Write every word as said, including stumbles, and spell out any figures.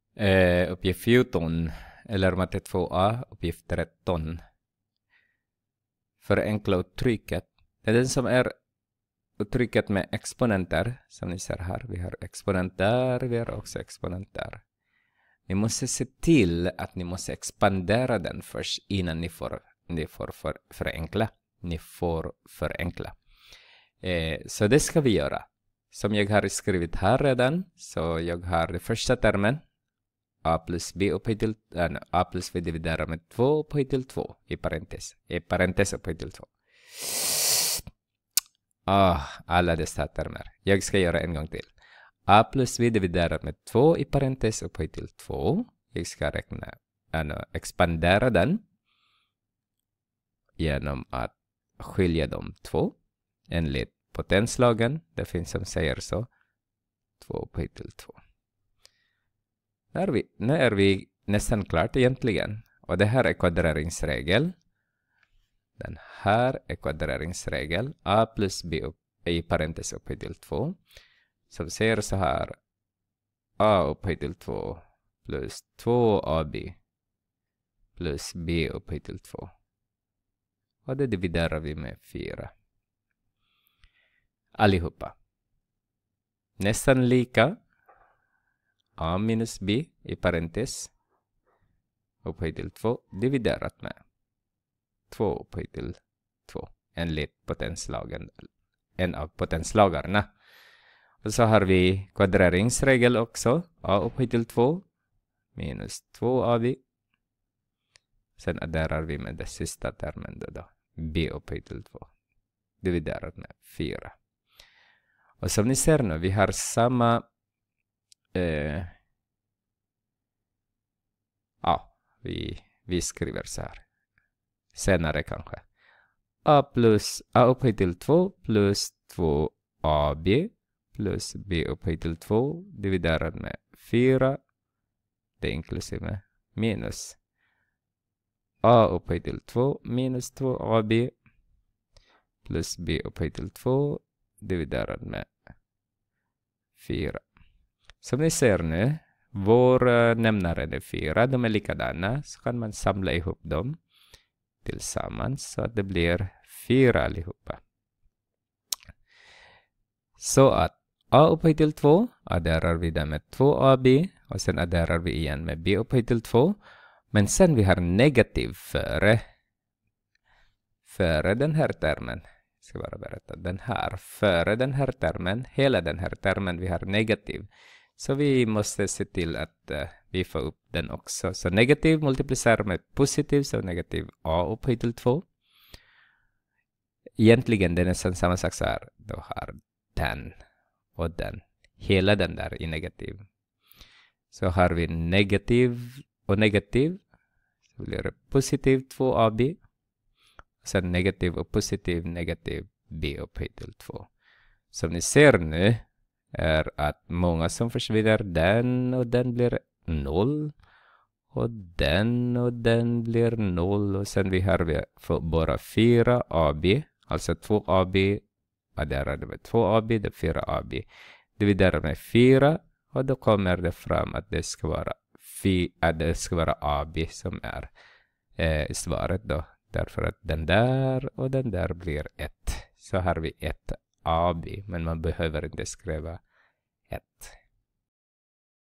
Eh, uppgift fjorton, eller matte två A, uppgift tretton. Förenkla uttrycket. Det är den som är uttrycket med exponenter, som ni ser här. Vi har exponent där, vi har också exponent där. Ni måste se till att ni måste expandera den först innan ni får, ni får för, förenkla. Ni får förenkla. Eh, så det ska vi göra. Som jag har skrivit här redan, så jag har den första termen. A plus B upphöjt till äh, A plus B dividerat med två upphöjt till två i parentes. I parentes upphöjt till två. Ah, alla dessa termer. Jag ska göra en gång till. A plus B dividerat med två i parentes upphöjt till två. Jag ska räkna, äh, expandera den genom att skilja de två enligt potenslagen. Det finns som säger så. två upphöjt till två. Nu är, vi, nu är vi nästan klart egentligen. Och det här är kvadreringsregel. Den här är kvadreringsregel. A plus B upp, i parentes upphöjt till två. Som säger så här. A upphöjt till två plus två A B plus B upphöjt till två. Och det dividerar vi med fyra. Allihopa. Nästan lika. A minus B i parentes upphöjt till två dividerat med två upphöjt till två enligt potenslagen, en av potenslagarna. Och så har vi kvadreringsregel också. A upphöjt till två minus två A B. Sen adderar vi med den sista termen då, då. B upphöjt till två dividerat med fyra. Och som ni ser nu, vi har samma Eh, ja, vi, vi skriver så här. Senare kanske. A plus A upphöjt till två plus två A B plus B upphöjt till två dividerat med fyra. Det är inklusive minus A upphöjt till två minus två A B plus B upphöjt till två dividerat med fyra. Som ni ser nu, vår uh, nämnare är fyra. De är likadana. Så kan man samla ihop dem tillsammans så att det blir fyra allihopa. Så att A upphöjt till två adderar vi det med två A B. Och sen adderar vi igen med B upphöjt till två. Men sen vi har negativ före. Före den här termen. Jag ska bara berätta. Den här. Före den här termen. Hela den här termen vi har negativ. Så vi måste se till att uh, vi får upp den också. Så negativ multiplicerar med positiv. Så negativ A upphöjt till två. Egentligen det är nästan samma sak så här. Då har den och den. Hela den där är negativ. Så har vi negativ och negativ. Så blir det positiv två A B. Sen negativ och positiv negativ B upphöjt till två. Som ni ser nu är att många som försvinner, den och den blir noll. Och den och den blir noll. Och sen vi har vi bara fyra A B. Alltså två A B. Adderade med två A B. Det är fyra A B. Dividerar med fyra. Och då kommer det fram att det ska vara, fi, att det ska vara A B som är eh, svaret då. Därför att den där och den där blir ett. Så har vi ett A B. Men man behöver inte skriva ett.